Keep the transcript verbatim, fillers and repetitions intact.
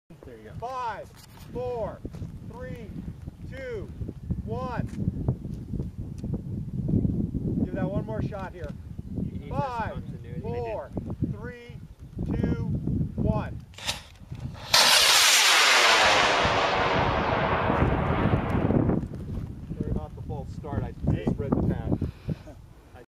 There you go. Five, four, three, two, one. Give that one more shot here. Five,